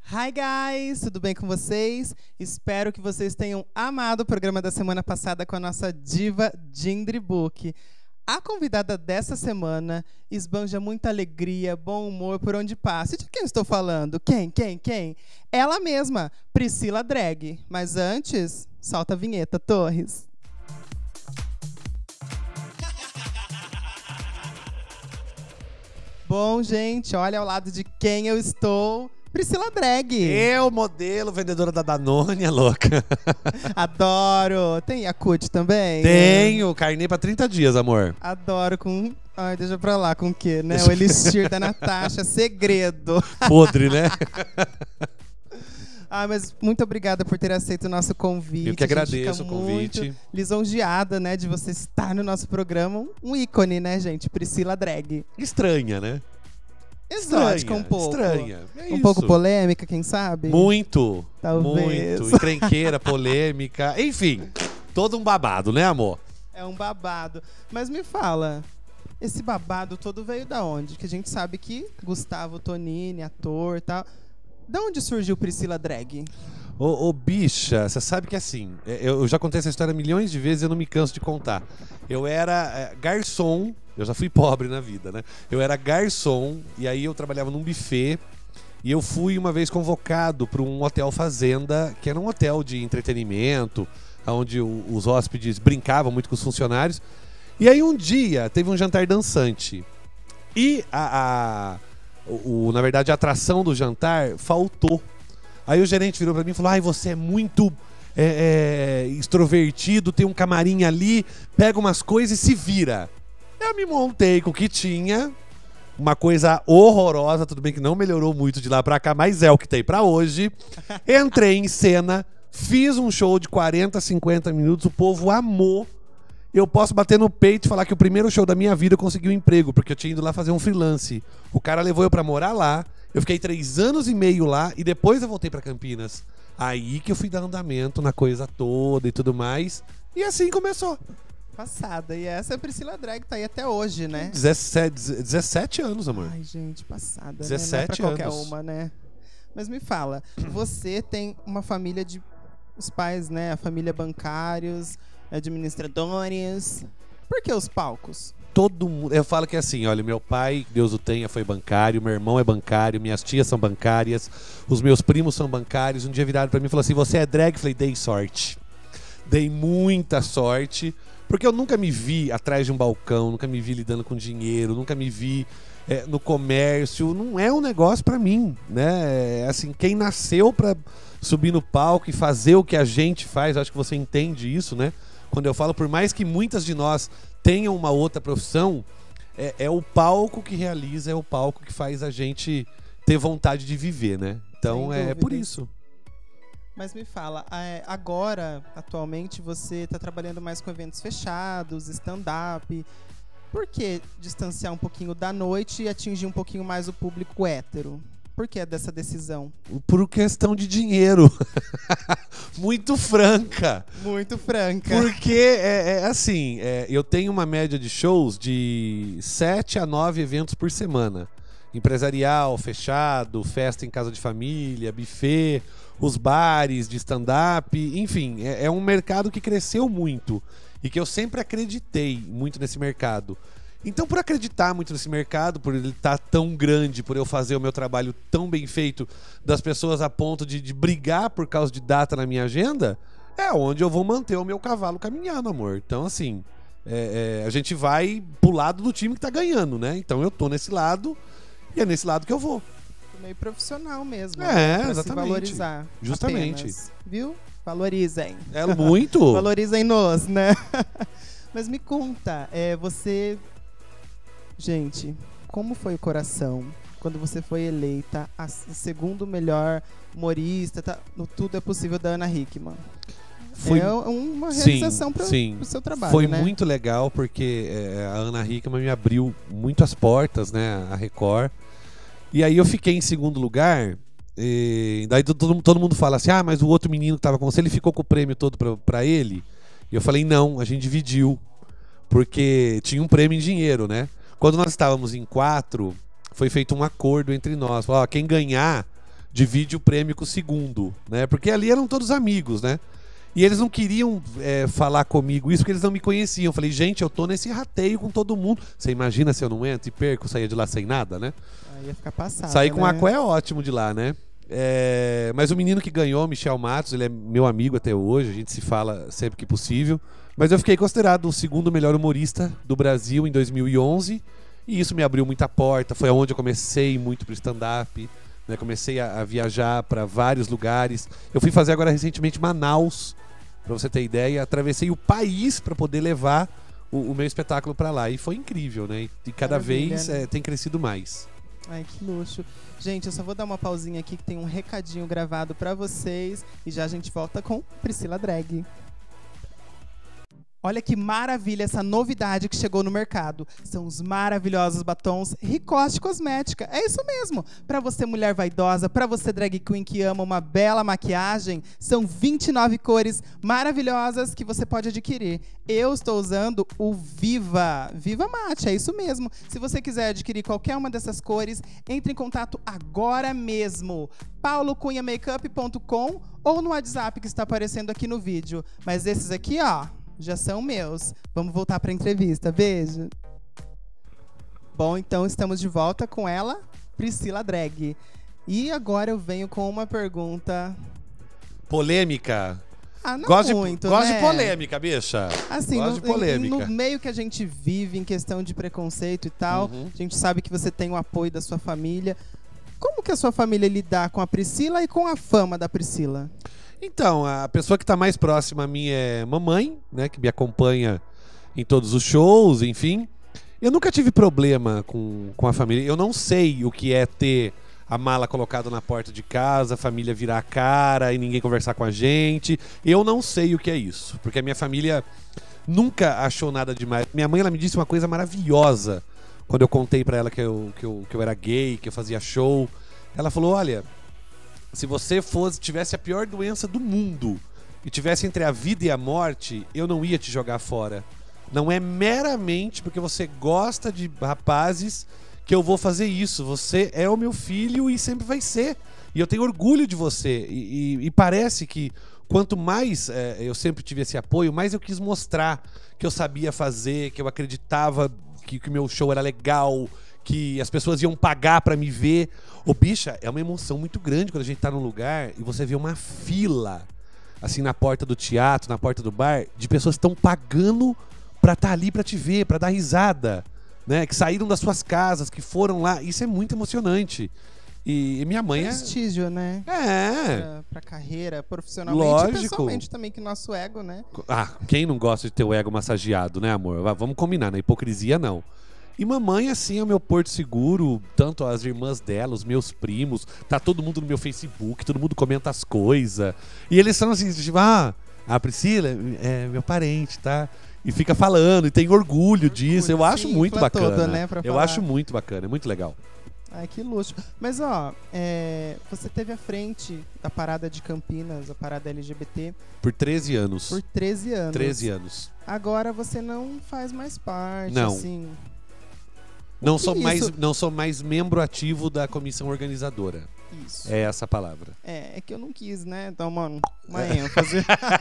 Hi guys, tudo bem com vocês? Espero que vocês tenham amado o programa da semana passada com a nossa diva Gindri Book. A convidada dessa semana esbanja muita alegria, bom humor por onde passa. E de quem estou falando? Quem? Ela mesma, Priscila Drag. Mas antes, solta a vinheta, Torres. Bom, gente, olha ao lado de quem eu estou. Priscila Drag. Eu, modelo, vendedora da Danone, é louca. Adoro. Tem Yakult também? Tenho, carnê pra 30 dias, amor. Adoro com... Ai, deixa pra lá com o quê, né? O elixir da Natasha, segredo. Podre, né? Ah, mas muito obrigada por ter aceito o nosso convite. Eu que agradeço o convite. convite. Lisonjeada, né, de você estar no nosso programa. Um ícone, né, gente? Priscila Drag. Estranha, né? Exótica um pouco. Estranha. É Um pouco isso. polêmica, quem sabe? Muito. Talvez. Muito. Encrenqueira, polêmica. Enfim, todo um babado, né, amor? É um babado. Mas me fala, esse babado todo veio da onde? Que a gente sabe que Gustavo Tonini, ator e tal. Da onde surgiu Priscila Drag? Ô, bicha, você sabe que assim, eu já contei essa história milhões de vezes e eu não me canso de contar. Eu era garçom, eu já fui pobre na vida, né? Eu era garçom e aí eu trabalhava num buffet e eu fui uma vez convocado para um hotel fazenda, que era um hotel de entretenimento, onde os hóspedes brincavam muito com os funcionários. E aí um dia teve um jantar dançante e na verdade a atração do jantar faltou. Aí o gerente virou pra mim e falou: ai, você é muito extrovertido, tem um camarim ali, pega umas coisas e se vira. Eu me montei com o que tinha, uma coisa horrorosa, tudo bem que não melhorou muito de lá pra cá, mas é o que tem pra hoje. Entrei em cena, fiz um show de 40, 50 minutos, o povo amou. Eu posso bater no peito e falar que o primeiro show da minha vida eu consegui um emprego, porque eu tinha ido lá fazer um freelance. O cara levou eu pra morar lá, eu fiquei 3 anos e meio lá e depois eu voltei pra Campinas. Aí que eu fui dar andamento na coisa toda e tudo mais. E assim começou. Passada. E essa é a Priscila Drag, tá aí até hoje, né? 17 anos, amor. Ai, gente, passada. 17 né? Não é pra qualquer anos. uma, né? Mas me fala, você tem uma família de... Os pais, né? A família bancários, administradores. Por que os palcos? Todo mundo. Eu falo que é assim, olha, meu pai, Deus o tenha, foi bancário, meu irmão é bancário, minhas tias são bancárias, os meus primos são bancários. Um dia viraram pra mim e falaram assim: você é drag? Eu falei: dei sorte. Dei muita sorte, porque eu nunca me vi atrás de um balcão, nunca me vi lidando com dinheiro, nunca me vi no comércio. Não é um negócio pra mim, né? Assim, quem nasceu pra subir no palco e fazer o que a gente faz, acho que você entende isso, né? Quando eu falo, por mais que muitas de nós tenham uma outra profissão, é o palco que realiza, é o palco que faz a gente ter vontade de viver, né? Então é por isso. Mas me fala, agora, atualmente, você está trabalhando mais com eventos fechados, stand-up. Por que distanciar um pouquinho da noite e atingir um pouquinho mais o público hétero? Por que dessa decisão? Por questão de dinheiro. Muito franca. Muito franca. Porque, assim, eu tenho uma média de shows de 7 a 9 eventos por semana. Empresarial, fechado, festa em casa de família, buffet, os bares de stand-up, enfim, é um mercado que cresceu muito e que eu sempre acreditei muito nesse mercado. Então, por acreditar muito nesse mercado, por ele estar tão grande, por eu fazer o meu trabalho tão bem feito, das pessoas a ponto de brigar por causa de data na minha agenda, é onde eu vou manter o meu cavalo caminhando, amor. Então, assim, a gente vai pro lado do time que tá ganhando, né? Então eu tô nesse lado e é nesse lado que eu vou. Meio profissional mesmo. Né? Pra Exatamente. se valorizar. Justamente. Apenas. Viu? Valorizem. É muito. Valorizem-nos, né? Mas me conta, você... Gente, como foi o coração quando você foi eleita a segundo melhor humorista, no Tudo é Possível da Ana Hickman? Foi uma realização para o seu trabalho, foi, né? muito legal porque a Ana Hickman me abriu muito as portas, né, a Record. E aí eu fiquei em segundo lugar. E daí todo mundo fala assim: ah, mas o outro menino que tava com você, ele ficou com o prêmio todo pra ele? E eu falei: não, a gente dividiu, porque tinha um prêmio em dinheiro, né? Quando nós estávamos em 4, foi feito um acordo entre nós. Falou: quem ganhar divide o prêmio com o segundo, né? Porque ali eram todos amigos, né? E eles não queriam falar comigo isso porque eles não me conheciam. Eu falei, gente, eu tô nesse rateio com todo mundo. Você imagina se eu não entro e perco, saía de lá sem nada, né? Aí ia ficar passado, Sair com né? aqua é ótimo de lá, né? Mas o menino que ganhou, Michel Matos, ele é meu amigo até hoje, a gente se fala sempre que possível. Mas eu fiquei considerado o segundo melhor humorista do Brasil em 2011 e isso me abriu muita porta. Foi onde eu comecei muito pro stand-up, né? Comecei a viajar para vários lugares. Eu fui fazer agora recentemente Manaus, para você ter ideia. Atravessei o país para poder levar o meu espetáculo para lá e foi incrível, né? E cada Maravilha, vez né? tem crescido mais. Ai, que luxo. Gente, eu só vou dar uma pausinha aqui que tem um recadinho gravado pra vocês e já a gente volta com Priscila Drag. Olha que maravilha essa novidade que chegou no mercado. São os maravilhosos batons Ricoste Cosmética. É isso mesmo. Para você mulher vaidosa, para você drag queen que ama uma bela maquiagem, são 29 cores maravilhosas que você pode adquirir. Eu estou usando o Viva Mate, é isso mesmo. Se você quiser adquirir qualquer uma dessas cores, entre em contato agora mesmo. paulocunhamakeup.com ou no WhatsApp que está aparecendo aqui no vídeo. Mas esses aqui, ó, já são meus. Vamos voltar para a entrevista. Beijo. Bom, então estamos de volta com ela, Priscila Drag. E agora eu venho com uma pergunta... Polêmica. Não gosto muito, gosto né? de polêmica, bicha. Assim, gosto de polêmica. no meio que a gente vive, em questão de preconceito e tal, a gente sabe que você tem o apoio da sua família. Como que a sua família lidar com a Priscila e com a fama da Priscila? Então, a pessoa que está mais próxima a mim é mamãe, né, que me acompanha em todos os shows, enfim. Eu nunca tive problema com a família. Eu não sei o que é ter a mala colocada na porta de casa, a família virar a cara e ninguém conversar com a gente. Eu não sei o que é isso, porque a minha família nunca achou nada demais. Minha mãe, ela me disse uma coisa maravilhosa quando eu contei pra ela que eu era gay, que eu fazia show. Ela falou, olha... Se você tivesse a pior doença do mundo e tivesse entre a vida e a morte, eu não ia te jogar fora. Não é meramente porque você gosta de rapazes que eu vou fazer isso. Você é o meu filho e sempre vai ser. E eu tenho orgulho de você. E parece que quanto mais eu sempre tive esse apoio, mais eu quis mostrar que eu sabia fazer, que eu acreditava que o meu show era legal, que as pessoas iam pagar pra me ver. Ô, bicha, é uma emoção muito grande quando a gente tá num lugar e você vê uma fila, assim, na porta do teatro, na porta do bar, de pessoas que estão pagando pra estar ali pra te ver, pra dar risada, né? Que saíram das suas casas, que foram lá. Isso é muito emocionante. E minha mãe prestígio, né? Pra carreira, profissionalmente lógico. E pessoalmente também, que nosso ego, né? Quem não gosta de ter o ego massageado, né, amor? Vamos combinar, na hipocrisia não. E mamãe, assim, é o meu porto seguro, tanto as irmãs dela, os meus primos, tá todo mundo no meu Facebook, todo mundo comenta as coisas. E eles são assim, tipo, a Priscila é meu parente, tá? E fica falando, e tem orgulho disso. Eu acho muito bacana. Toda, né, eu acho muito bacana, é muito legal. Ai, que luxo. Mas, ó, você teve à frente da parada de Campinas, a parada LGBT... Por 13 anos. Por 13 anos. 13 anos. Agora você não faz mais parte, não. assim... Não sou mais membro ativo da comissão organizadora. Isso. É essa a palavra. É que eu não quis, né? Então, mano, uma ênfase.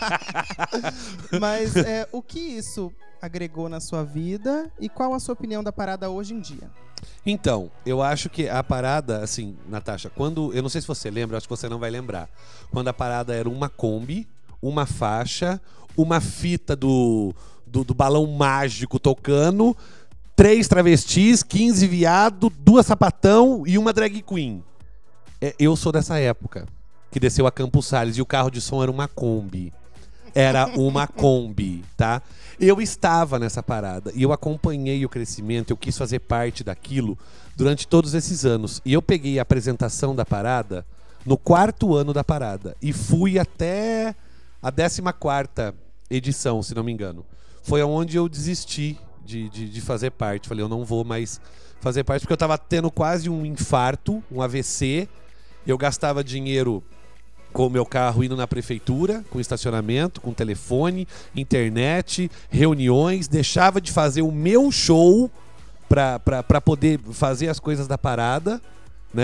Mas o que isso agregou na sua vida e qual a sua opinião da parada hoje em dia? Então, eu acho que a parada, assim, Natasha, eu não sei se você lembra, acho que você não vai lembrar. Quando a parada era uma Kombi, uma faixa, uma fita do balão mágico tocando, 3 travestis, 15 viado, 2 sapatão e uma drag queen. Eu sou dessa época, que desceu a Campos Salles e o carro de som era uma Kombi. Era uma Kombi, tá? Eu estava nessa parada e eu acompanhei o crescimento, eu quis fazer parte daquilo durante todos esses anos. E eu peguei a apresentação da parada no 4º ano da parada e fui até a 14ª edição, se não me engano. Foi onde eu desisti de fazer parte. Falei, eu não vou mais fazer parte, porque eu tava tendo quase um infarto, um AVC. Eu gastava dinheiro com o meu carro indo na prefeitura, com estacionamento, com telefone, internet, reuniões. Deixava de fazer o meu show pra poder fazer as coisas da parada, né?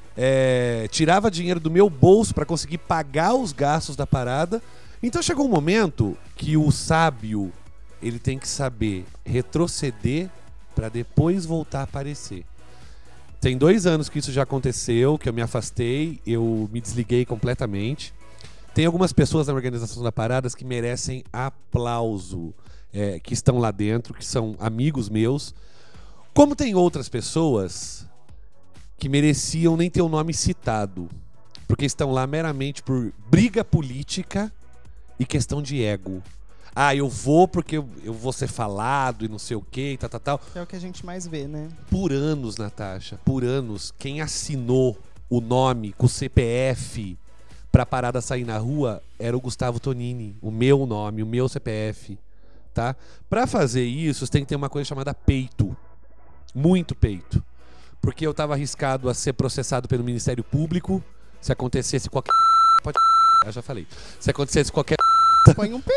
tirava dinheiro do meu bolso para conseguir pagar os gastos da parada. Então chegou um momento que o sábio, ele tem que saber retroceder para depois voltar a aparecer. Tem 2 anos que isso já aconteceu, que eu me afastei, eu me desliguei completamente. Tem algumas pessoas na organização da Paradas que merecem aplauso, que estão lá dentro, que são amigos meus. Como tem outras pessoas que mereciam nem ter o nome citado, porque estão lá meramente por briga política e questão de ego. Ah, eu vou porque eu vou ser falado e não sei o que, tal. É o que a gente mais vê, né? Por anos, Natasha, por anos, quem assinou o nome com o CPF pra parada sair na rua era o Gustavo Tonini, o meu nome, o meu CPF, tá? Pra fazer isso, você tem que ter uma coisa chamada peito. Muito peito. Porque eu tava arriscado a ser processado pelo Ministério Público se acontecesse qualquer... Eu já falei. Se acontecesse qualquer... Põe um P.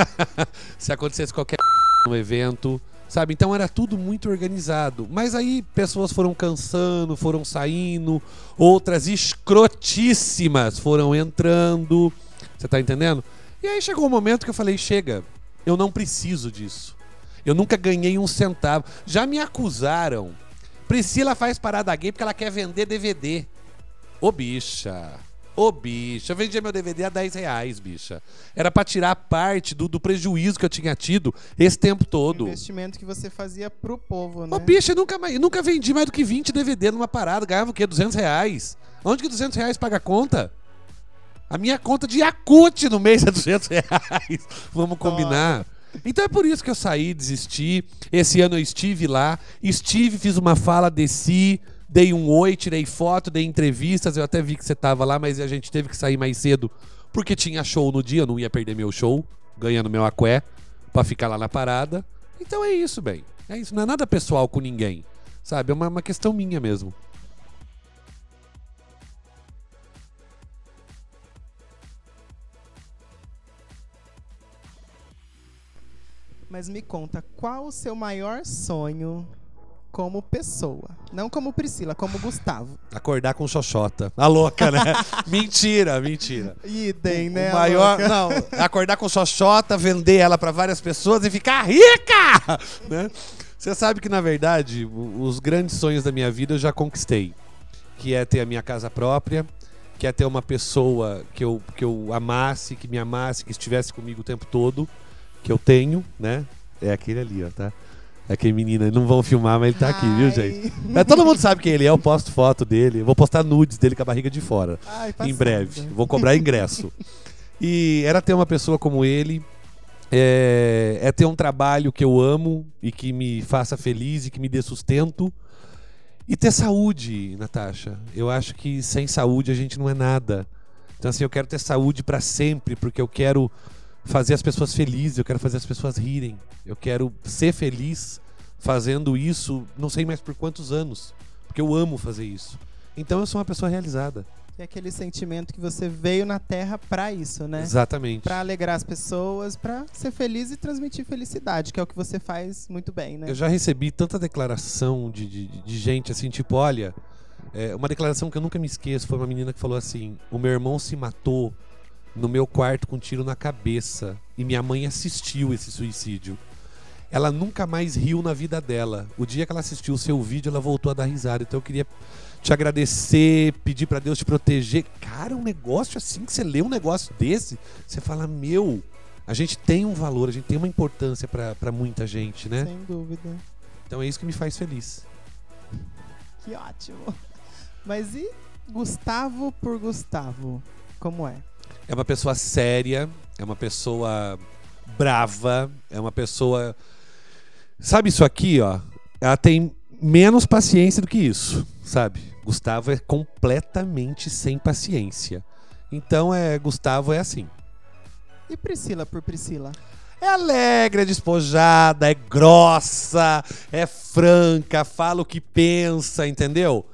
Se acontecesse qualquer no evento, sabe? Então era tudo muito organizado. Mas aí pessoas foram cansando, foram saindo, outras escrotíssimas foram entrando. Você tá entendendo? E aí chegou um momento que eu falei, chega, eu não preciso disso. Eu nunca ganhei um centavo. Já me acusaram. Priscila faz parada gay porque ela quer vender DVD. Ô bicha, eu vendia meu DVD a R$10, bicha. Era pra tirar parte do prejuízo que eu tinha tido esse tempo todo. O investimento que você fazia pro povo, né? Ô bicha, eu nunca vendi mais do que 20 DVD numa parada. Ganhava o quê? R$200? Onde que R$200 paga a conta? A minha conta de Yakult no mês é R$200. Vamos combinar. Então é por isso que eu saí, desisti. Esse ano eu estive lá, fiz uma fala, desci, dei um oi, tirei foto, dei entrevistas. Eu até vi que você tava lá, mas a gente teve que sair mais cedo porque tinha show no dia, eu não ia perder meu show, ganhando meu aqué, pra ficar lá na parada. Então é isso, bem. É isso, não é nada pessoal com ninguém, sabe? É uma questão minha mesmo. Mas me conta, qual o seu maior sonho como pessoa? Não como Priscila, como Gustavo. Acordar com xoxota. A louca, né? Mentira. Idem, né? O maior, não, acordar com xoxota, vender ela pra várias pessoas e ficar rica! Né? Você sabe que, na verdade, os grandes sonhos da minha vida eu já conquistei. Que é ter a minha casa própria, que é ter uma pessoa que eu amasse, que me amasse, que estivesse comigo o tempo todo. Que eu tenho, né? É aquele ali, ó, tá? É aquele menino, não vão filmar, mas ele tá aqui, viu, gente? Todo mundo sabe quem ele é, eu posto foto dele. Eu vou postar nudes dele com a barriga de fora. Em breve. Vou cobrar ingresso. E era ter uma pessoa como ele, é ter um trabalho que eu amo e que me faça feliz e que me dê sustento. E ter saúde, Natasha. Eu acho que sem saúde a gente não é nada. Então, assim, eu quero ter saúde pra sempre, porque eu quero fazer as pessoas felizes, eu quero fazer as pessoas rirem. Eu quero ser feliz fazendo isso, não sei mais por quantos anos, porque eu amo fazer isso. Então eu sou uma pessoa realizada. É aquele sentimento que você veio na Terra pra isso, né? Exatamente. Pra alegrar as pessoas, pra ser feliz e transmitir felicidade, que é o que você faz muito bem, né? Eu já recebi tanta declaração de gente assim, tipo, olha, uma declaração que eu nunca me esqueço, foi uma menina que falou assim, o meu irmão se matou no meu quarto com um tiro na cabeça e minha mãe assistiu esse suicídio. Ela nunca mais riu na vida dela. O dia que ela assistiu o seu vídeo, ela voltou a dar risada. Então eu queria te agradecer, pedir pra Deus te proteger. Cara, um negócio assim, que você lê um negócio desse, você fala, meu, a gente tem um valor, a gente tem uma importância pra muita gente, né? Sem dúvida. Então é isso que me faz feliz. Que ótimo. Mas e Gustavo por Gustavo? Como é? É uma pessoa séria, é uma pessoa brava, é uma pessoa... Sabe isso aqui, ó? Ela tem menos paciência do que isso, sabe? Gustavo é completamente sem paciência. Então, Gustavo é assim. E Priscila por Priscila? É alegre, é despojada, é grossa, é franca, fala o que pensa, entendeu?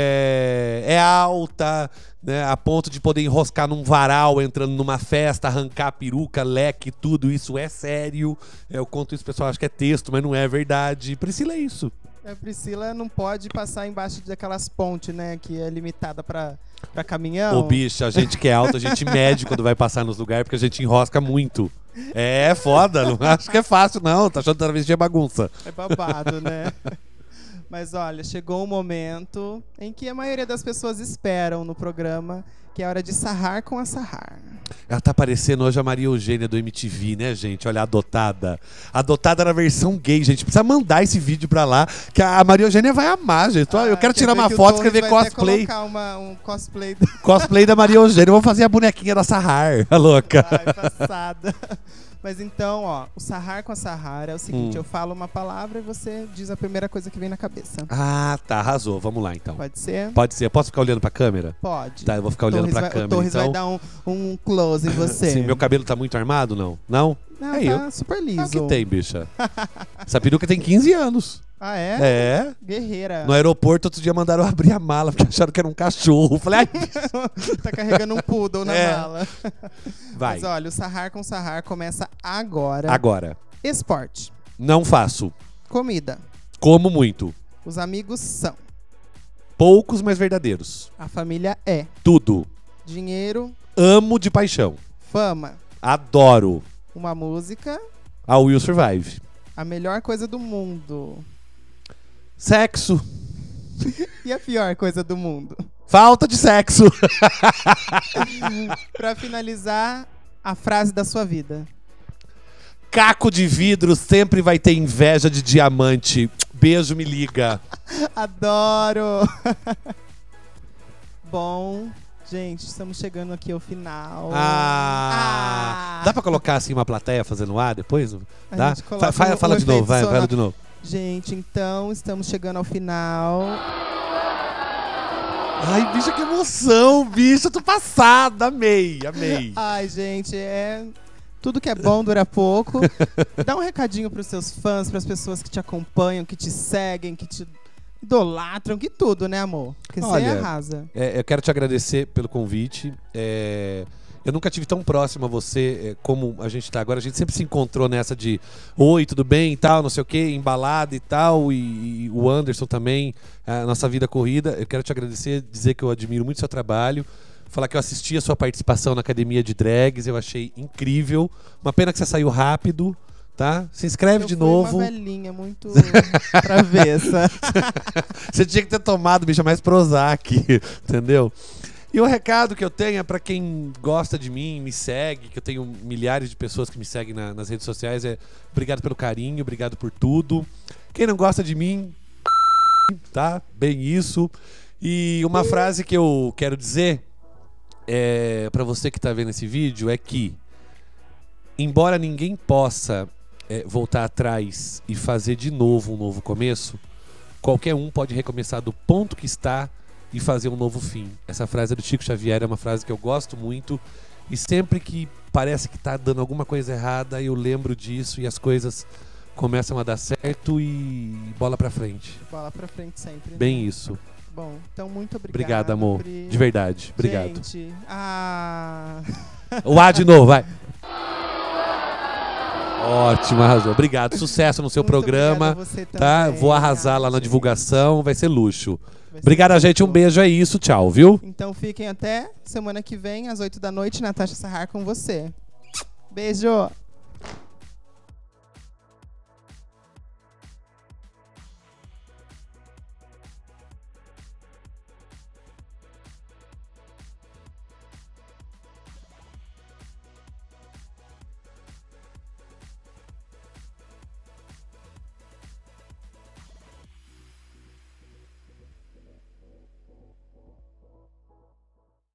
É alta, né, a ponto de poder enroscar num varal entrando numa festa, arrancar a peruca, leque, tudo isso é sério. Eu conto isso, pessoal, acho que é texto, mas não é verdade. Priscila é isso. A Priscila não pode passar embaixo daquelas pontes, né? Que é limitada pra caminhão. Ô, bicha, a gente que é alto, a gente mede quando vai passar nos lugares, porque a gente enrosca muito. É foda, não acho que é fácil, não. Tá achando que travesti é bagunça. É babado, né? Mas olha, chegou um momento em que a maioria das pessoas esperam no programa, que é a hora de sarrar com a sarrar. Ela tá parecendo hoje a Maria Eugênia do MTV, né, gente? Olha, a Adotada. A Adotada na versão gay, gente. Precisa mandar esse vídeo pra lá, que a Maria Eugênia vai amar, gente. Eu quero tirar uma foto e escrever cosplay. Vai colocar um cosplay. Cosplay da Maria Eugênia. Vamos fazer a bonequinha da Sarrar, a louca. Ai, passada. Mas então, ó, o sarrar com a sarrar é o seguinte, eu falo uma palavra e você diz a primeira coisa que vem na cabeça. Ah, tá, arrasou. Vamos lá, então. Pode ser? Pode ser. Eu posso ficar olhando pra câmera? Pode. Tá, eu vou ficar olhando pra câmera, o Torres então. vai dar um close em você. Sim, meu cabelo tá muito armado, não? Não? Não, Aí, tá super liso. Ah, o que tem, bicha? Essa peruca tem 15 anos. Ah, é? É. Guerreira. No aeroporto, outro dia mandaram eu abrir a mala, porque acharam que era um cachorro. Falei, ai, tá carregando um poodle na mala. Vai. Mas olha, o sarrar com sarrar começa agora. Agora. Esporte. Não faço. Comida. Como muito. Os amigos são. Poucos, mas verdadeiros. A família é. Tudo. Dinheiro. Amo de paixão. Fama. Adoro. Uma música. A Will Survive. A melhor coisa do mundo. Sexo. E a pior coisa do mundo? Falta de sexo. Pra finalizar, a frase da sua vida. Caco de vidro sempre vai ter inveja de diamante. Beijo, me liga. Adoro! Bom, gente, estamos chegando aqui ao final. Dá pra colocar assim uma plateia fazendo ar depois? Dá? Fala de novo, vai, fala de novo. Gente, então, estamos chegando ao final. Ai, bicha, que emoção, bicha, eu tô passada, amei. Ai, gente, tudo que é bom dura pouco. Dá um recadinho pros seus fãs, pras pessoas que te acompanham, que te seguem, que te idolatram, que tudo, né, amor? Porque você arrasa. Eu quero te agradecer pelo convite. Eu nunca tive tão próximo a você como a gente tá agora. A gente sempre se encontrou nessa de oi, tudo bem e tal, não sei o quê, embalada e tal. E o Anderson também, a nossa vida corrida. Eu quero te agradecer, dizer que eu admiro muito o seu trabalho. Falar que eu assisti a sua participação na Academia de Drags, eu achei incrível. Uma pena que você saiu rápido, tá? Se inscreve de novo. Uma velhinha muito travessa. Você tinha que ter tomado, bicha, mais Prozac, entendeu? E o recado que eu tenho é pra quem gosta de mim, me segue, que eu tenho milhares de pessoas que me seguem nas redes sociais, obrigado pelo carinho, obrigado por tudo. Quem não gosta de mim, tá? Bem isso. E uma frase que eu quero dizer pra você que tá vendo esse vídeo é que, embora ninguém possa voltar atrás e fazer de novo um novo começo, qualquer um pode recomeçar do ponto que está e fazer um novo fim. Essa frase é do Chico Xavier, é uma frase que eu gosto muito, e sempre que parece que tá dando alguma coisa errada, eu lembro disso e as coisas começam a dar certo e bola pra frente. Bola pra frente sempre. Bem isso. Bom, então muito obrigado. Obrigado, amor. De verdade. Obrigado. Gente, O A de novo, vai. Ótimo, arrasou. Obrigado. Sucesso no seu muito programa. Você tá? também. Vou arrasar lá na divulgação, vai ser luxo. Obrigado, gente. Um beijo, é isso. Tchau, viu? Então fiquem até semana que vem, às 8 da noite, Natasha Sarrar com você. Beijo!